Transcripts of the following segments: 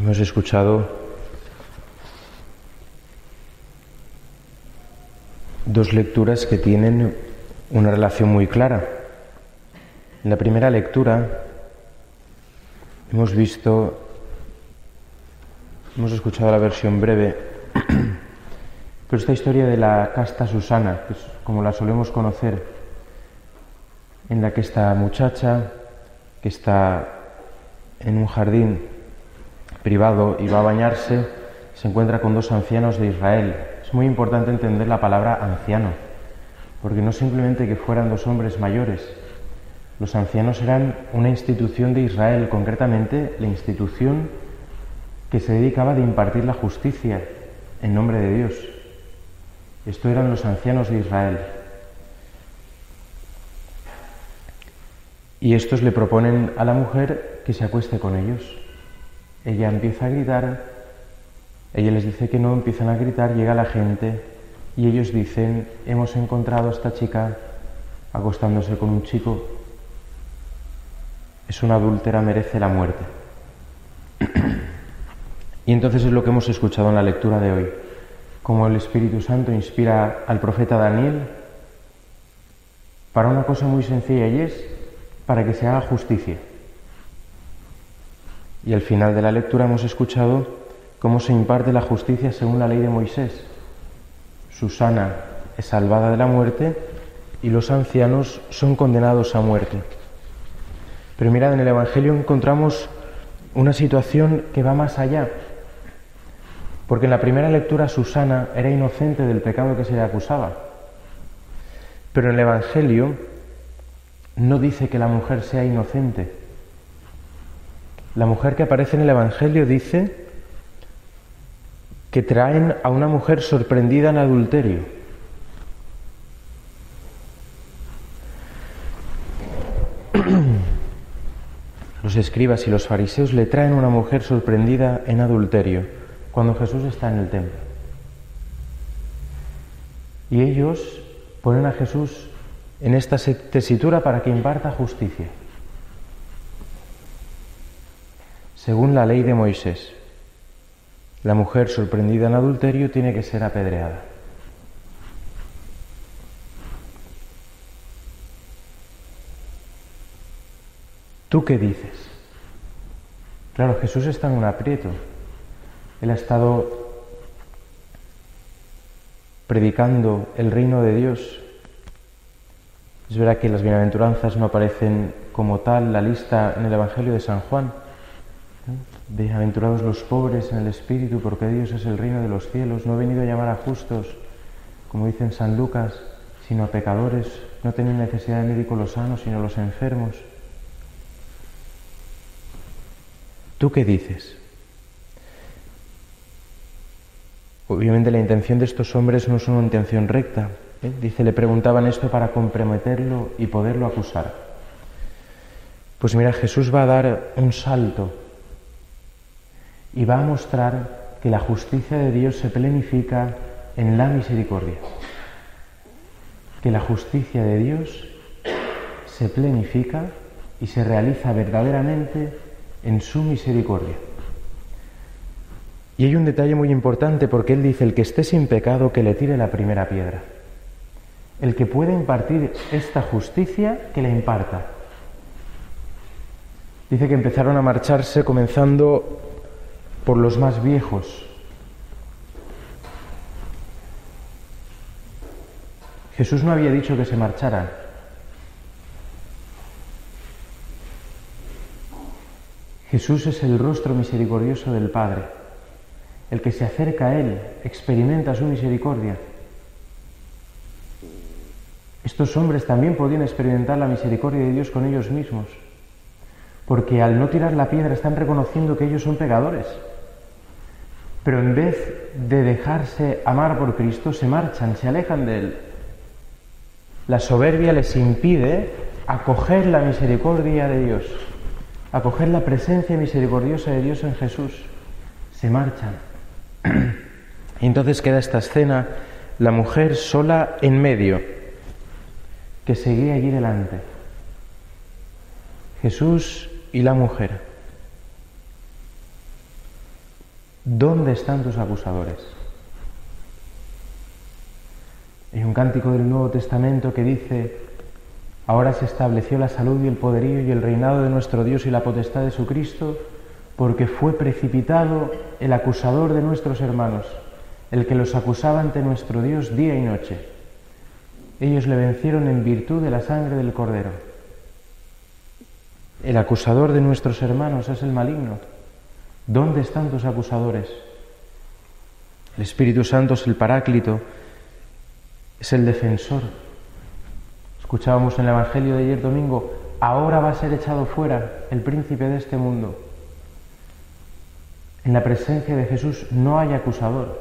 Hemos escuchado dos lecturas que tienen una relación muy clara. En la primera lectura hemos escuchado la versión breve, pero esta historia de la casta Susana, que es como la solemos conocer, en la que esta muchacha, que está en un jardín privado y va a bañarse, se encuentra con dos ancianos de Israel. Es muy importante entender la palabra anciano, porque no simplemente que fueran dos hombres mayores. Los ancianos eran una institución de Israel, concretamente la institución que se dedicaba a impartir la justicia en nombre de Dios. Estos eran los ancianos de Israel. Y estos le proponen a la mujer que se acueste con ellos. Ella empieza a gritar, ella les dice que no, empiezan a gritar, llega la gente y ellos dicen: hemos encontrado a esta chica acostándose con un chico, es una adúltera, merece la muerte. Y entonces es lo que hemos escuchado en la lectura de hoy, como el Espíritu Santo inspira al profeta Daniel para una cosa muy sencilla, y es para que se haga justicia. Y al final de la lectura hemos escuchado cómo se imparte la justicia según la ley de Moisés. Susana es salvada de la muerte y los ancianos son condenados a muerte. Pero mirad, en el Evangelio encontramos una situación que va más allá, porque en la primera lectura Susana era inocente del pecado que se le acusaba, pero en el Evangelio no dice que la mujer sea inocente. La mujer que aparece en el Evangelio dice que traen a una mujer sorprendida en adulterio. Los escribas y los fariseos le traen a una mujer sorprendida en adulterio cuando Jesús está en el templo. Y ellos ponen a Jesús en esta tesitura para que imparta justicia, según la ley de Moisés. La mujer sorprendida en adulterio tiene que ser apedreada. ¿Tú qué dices? Claro, Jesús está en un aprieto. Él ha estado predicando el reino de Dios. Es verdad que las bienaventuranzas no aparecen como tal la lista en el Evangelio de San Juan. Bienaventurados los pobres en el espíritu, porque Dios es el reino de los cielos. No he venido a llamar a justos, como dice en San Lucas, sino a pecadores. No tienen necesidad de médico los sanos, sino los enfermos. ¿Tú qué dices? Obviamente la intención de estos hombres no es una intención recta. Dice, le preguntaban esto para comprometerlo y poderlo acusar. Pues mira, Jesús va a dar un salto y va a mostrar que la justicia de Dios se plenifica en la misericordia. Que la justicia de Dios se plenifica y se realiza verdaderamente en su misericordia. Y hay un detalle muy importante, porque Él dice: el que esté sin pecado, que le tire la primera piedra. El que pueda impartir esta justicia, que la imparta. Dice que empezaron a marcharse comenzando por los más viejos. Jesús no había dicho que se marcharan. Jesús es el rostro misericordioso del Padre. El que se acerca a Él experimenta su misericordia. Estos hombres también podían experimentar la misericordia de Dios con ellos mismos, porque al no tirar la piedra están reconociendo que ellos son pecadores. Pero en vez de dejarse amar por Cristo, se marchan, se alejan de Él. La soberbia les impide acoger la misericordia de Dios, acoger la presencia misericordiosa de Dios en Jesús. Se marchan. Y entonces queda esta escena, la mujer sola en medio, que seguía allí delante. Jesús y la mujer. ¿dónde están tus acusadores? Hay un cántico del Nuevo Testamento que dice: ahora se estableció la salud y el poderío y el reinado de nuestro Dios y la potestad de su Cristo, porque fue precipitado el acusador de nuestros hermanos, el que los acusaba ante nuestro Dios día y noche. Ellos le vencieron en virtud de la sangre del Cordero. El acusador de nuestros hermanos es el maligno. ¿Dónde están tus acusadores? El Espíritu Santo es el Paráclito, es el defensor. Escuchábamos en el Evangelio de ayer domingo: ahora va a ser echado fuera el príncipe de este mundo. En la presencia de Jesús no hay acusador.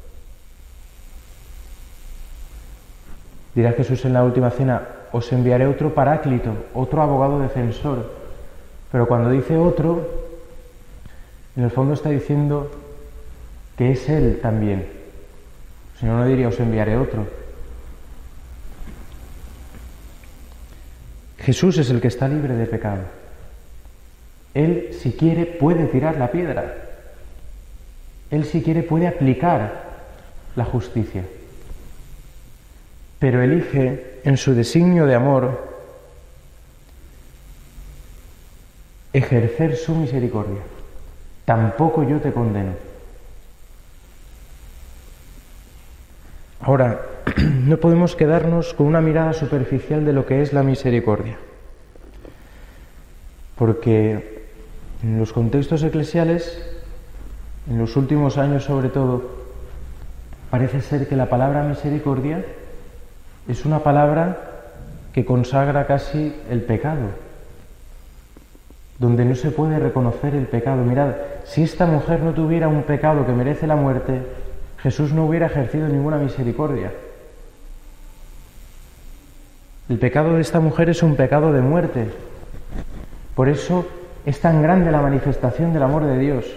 Dirá Jesús en la última cena: os enviaré otro Paráclito, otro abogado defensor. Pero cuando dice otro, en el fondo está diciendo que es Él también. Si no, no diría os enviaré otro. Jesús es el que está libre de pecado. Él, si quiere, puede tirar la piedra. Él, si quiere, puede aplicar la justicia. Pero elige, en su designio de amor, ejercer su misericordia. Tampoco yo te condeno. Ahora, no podemos quedarnos con una mirada superficial de lo que es la misericordia, porque en los contextos eclesiales, en los últimos años sobre todo, parece ser que la palabra misericordia es una palabra que consagra casi el pecado, donde no se puede reconocer el pecado. Mirad, si esta mujer no tuviera un pecado que merece la muerte, Jesús no hubiera ejercido ninguna misericordia. El pecado de esta mujer es un pecado de muerte. Por eso es tan grande la manifestación del amor de Dios.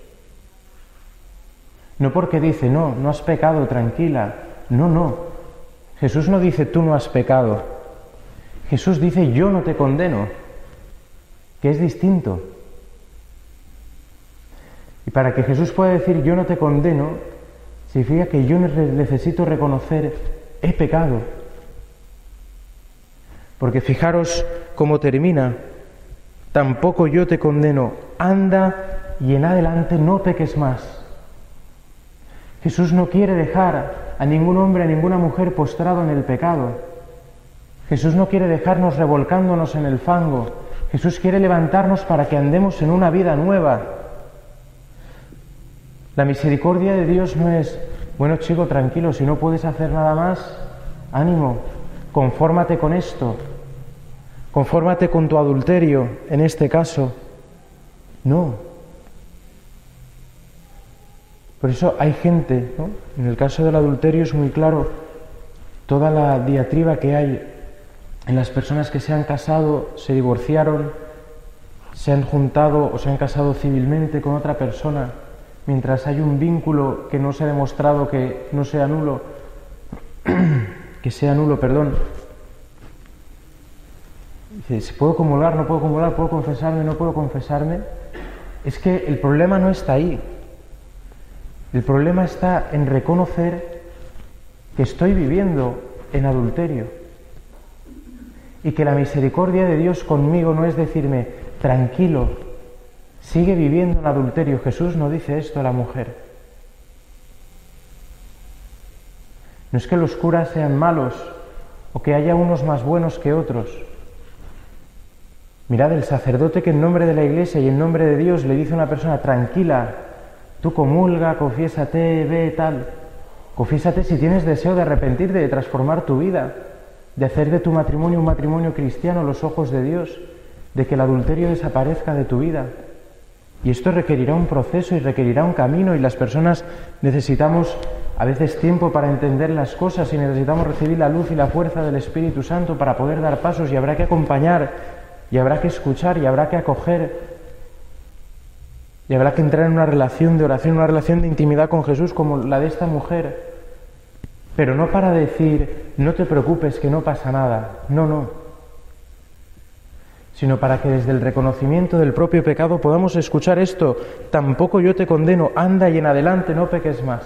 No porque dice: no, no has pecado, tranquila. No, no. Jesús no dice: tú no has pecado. Jesús dice: yo no te condeno, que es distinto. Y para que Jesús pueda decir: yo no te condeno, significa que yo necesito reconocer: he pecado. Porque fijaros cómo termina: tampoco yo te condeno, anda y en adelante no peques más. Jesús no quiere dejar a ningún hombre, a ninguna mujer postrado en el pecado. Jesús no quiere dejarnos revolcándonos en el fango. Jesús quiere levantarnos para que andemos en una vida nueva. La misericordia de Dios no es: bueno, chico, tranquilo, si no puedes hacer nada más, ánimo, confórmate con esto, confórmate con tu adulterio, en este caso. No. Por eso hay gente, ¿no? En el caso del adulterio es muy claro toda la diatriba que hay en las personas que se han casado, se divorciaron, se han juntado o se han casado civilmente con otra persona, mientras hay un vínculo que no se ha demostrado que no sea nulo, que sea nulo, perdón. Dice: ¿puedo comulgar? ¿No puedo comulgar? ¿Puedo confesarme? ¿No puedo confesarme? Es que el problema no está ahí. El problema está en reconocer que estoy viviendo en adulterio y que la misericordia de Dios conmigo no es decirme: tranquilo, sigue viviendo en adulterio. Jesús no dice esto a la mujer. No es que los curas sean malos o que haya unos más buenos que otros. Mirad, el sacerdote que en nombre de la Iglesia y en nombre de Dios le dice a una persona: tranquila, tú comulga, confiésate, ve, tal. Confiésate si tienes deseo de arrepentirte, de transformar tu vida, de hacer de tu matrimonio un matrimonio cristiano a los ojos de Dios, de que el adulterio desaparezca de tu vida. Y esto requerirá un proceso y requerirá un camino, y las personas necesitamos a veces tiempo para entender las cosas y necesitamos recibir la luz y la fuerza del Espíritu Santo para poder dar pasos, y habrá que acompañar, y habrá que escuchar, y habrá que acoger. Y habrá que entrar en una relación de oración, una relación de intimidad con Jesús como la de esta mujer. Pero no para decir: no te preocupes, que no pasa nada. No, no. sino para que desde el reconocimiento del propio pecado podamos escuchar esto: tampoco yo te condeno, anda y en adelante no peques más.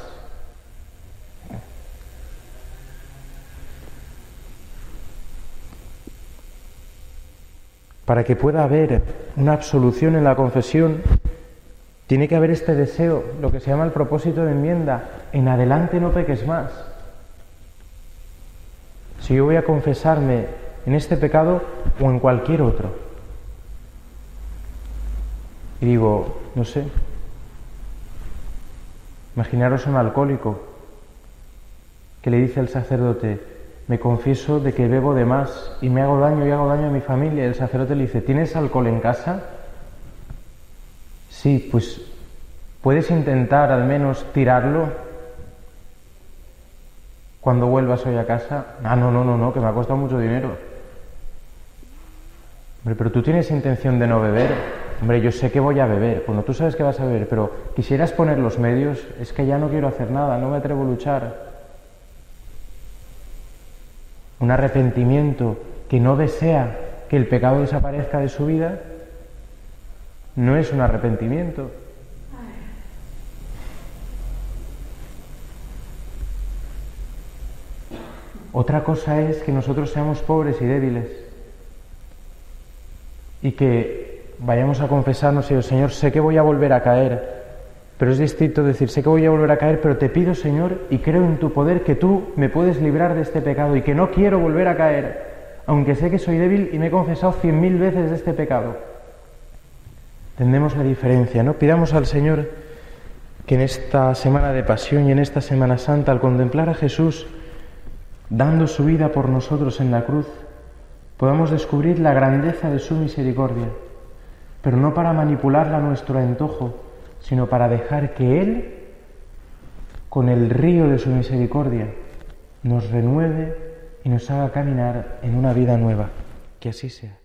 Para que pueda haber una absolución en la confesión, tiene que haber este deseo, lo que se llama el propósito de enmienda: en adelante no peques más. Si yo voy a confesarme en este pecado o en cualquier otro, y digo, no sé, imaginaros a un alcohólico que le dice al sacerdote: me confieso de que bebo de más y me hago daño y hago daño a mi familia. Y el sacerdote le dice: ¿tienes alcohol en casa? Sí, pues ¿puedes intentar al menos tirarlo cuando vuelvas hoy a casa? Ah, no, que me ha costado mucho dinero. Hombre, pero tú tienes intención de no beber. Hombre, yo sé que voy a beber. Bueno, tú sabes que vas a beber, pero quisieras poner los medios. Es que ya no quiero hacer nada, no me atrevo a luchar. Un arrepentimiento que no desea que el pecado desaparezca de su vida no es un arrepentimiento. Otra cosa es que nosotros seamos pobres y débiles y que vayamos a confesarnos y el Señor, sé que voy a volver a caer, pero es distinto decir, sé que voy a volver a caer, pero te pido, Señor, y creo en tu poder que tú me puedes librar de este pecado y que no quiero volver a caer, aunque sé que soy débil y me he confesado 100.000 veces de este pecado. Entendemos la diferencia, ¿no? Pidamos al Señor que en esta semana de pasión y en esta Semana Santa, al contemplar a Jesús dando su vida por nosotros en la cruz, podamos descubrir la grandeza de su misericordia, pero no para manipularla a nuestro antojo, sino para dejar que Él, con el río de su misericordia, nos renueve y nos haga caminar en una vida nueva. Que así sea.